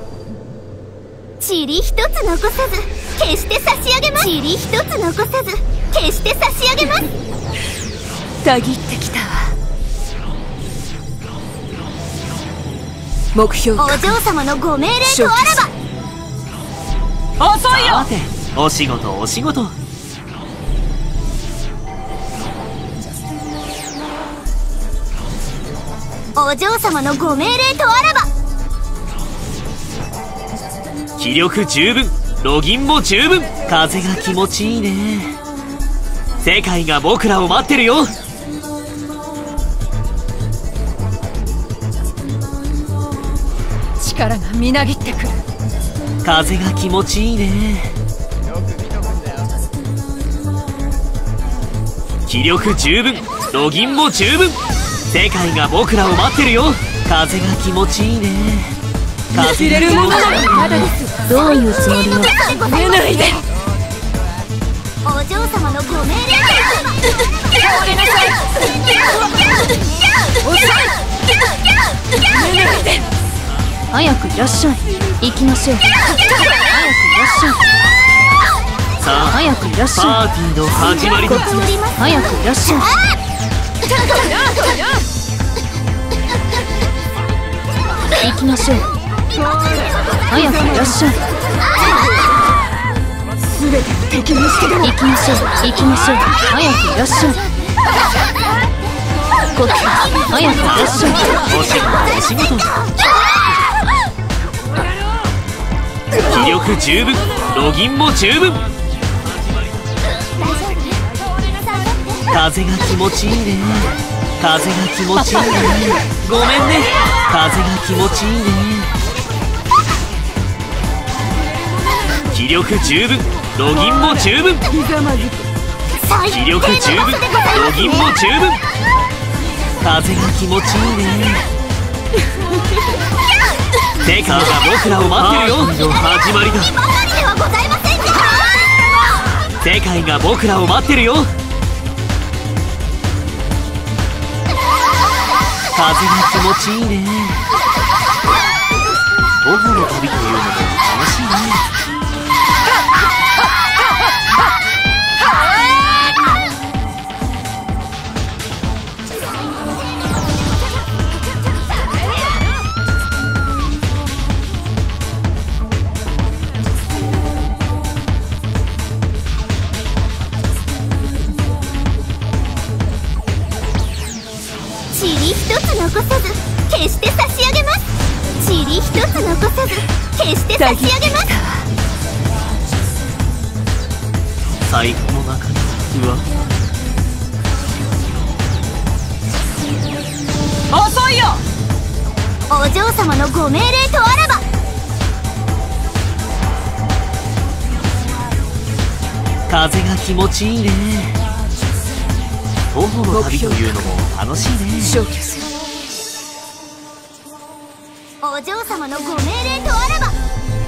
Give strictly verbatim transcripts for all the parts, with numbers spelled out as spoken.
塵一つ残さず決して差し上げます。塵一つ残さず決して差し上げます。 たぎってきたわ。目標お嬢様のご命令とあらば。遅いよ。 さてお仕事お仕事。 お嬢様のご命令とあらば。 気力十分、ロギンも十分。風が気持ちいいね。世界が僕らを待ってるよ。 力がみなぎってくる。 風が気持ちいいね。気力十分、ロギンも十分。世界が僕らを待ってるよ。風が気持ちいいね。風入れるものならまだです。 どういうつもりよ。 出ないで。 お嬢様のご命令とあらば。 倒れなさい。遅い。出ないで。早くいらっしゃい。行きましょう。早くいらっしゃい。 さあ早くいらっしゃい。 パーティーの始まりだ。 早くいらっしゃい。行きましょう。早くいらっしゃい。すべて敵にしてでも行きましょう。行きましょう。早くいらっしゃい。こっち早くいらっしゃい。 お仕事お仕事。気力十分、ロギンも十分。風が気持ちいいね。風が気持ちいいね。ごめんね。風が気持ちいいね。気力十分、ロギンも十分。気力十分、ロギンも十分。風が気持ちいいね。世界が僕らを待ってるよ。の始まりだ。世界が僕らを待ってるよ。風が気持ちいいね。徒歩の旅というのも楽しいね。 塵一つ残さず決して差し上げます。塵一つ残さず決して差し上げます。 財布の中にうわ。 遅いよ。 お嬢様のご命令とあらば。 風が気持ちいいね。徒歩の旅というのも楽しいね。 消去する。 お嬢様のご命令とあらば。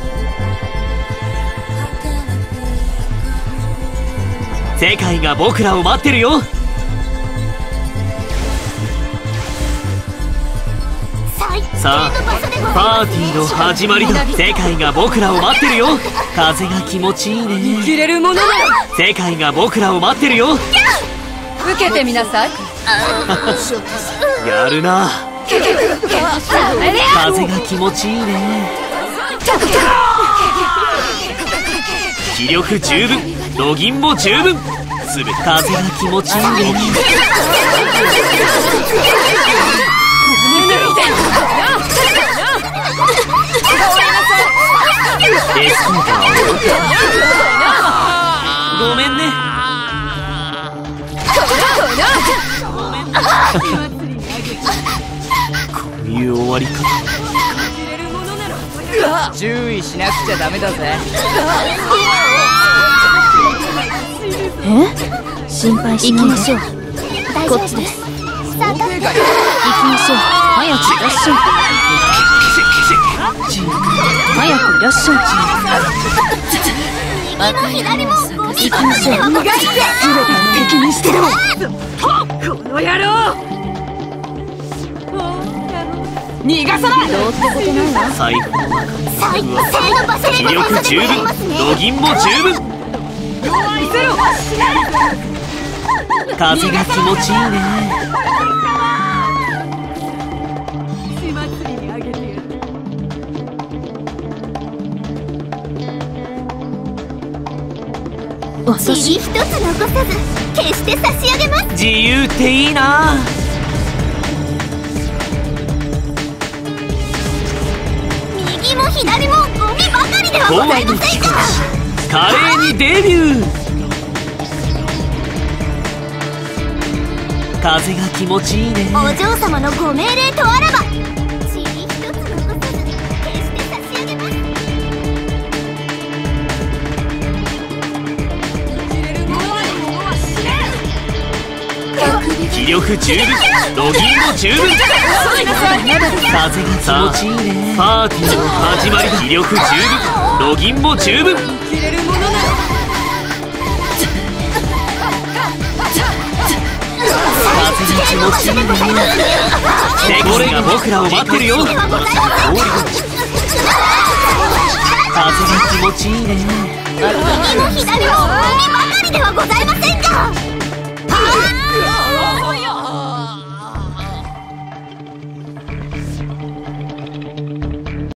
世界が僕らを待ってるよ。さあパーティーの始まりだ。世界が僕らを待ってるよ。風が気持ちいいね。 切れるものなら世界が僕らを待ってるよ。 受けてみなさい。 やるな。風が気持ちいいね。気力十分、ロギンも十分。すべて風が気持ちいいね。エスコートはごめんね。こういう終わり方。 注意しなくちゃダメだぜ。 え？心配しないで。行きましょう。こっちです。行きましょう。早くいらっしゃい。早くいらっしゃい。行きましょう。逃がして。全てを敵にしてろ。この野郎。 逃がさない。 どうってことないわ。 財布の中最低の場所で気力十分、ロギンも十分。風が気持ちいいね。 塵一つ残さず決して差し上げます。 自由っていいな。 右も左もゴミばかりではございませんか。 華麗にデビュー。風が気持ちいいね。 お嬢様のご命令とあらば塵一つ残さず決して差し上げます。 気力十分、ロギンも十分。風が気持ちいいね。パーティーの始まりだ。気力十分、ロギンも十分。風が気持ちいいね。敵が僕らを待ってるよ。風が気持ちいいね。 右も左もゴミばかりではございませんか。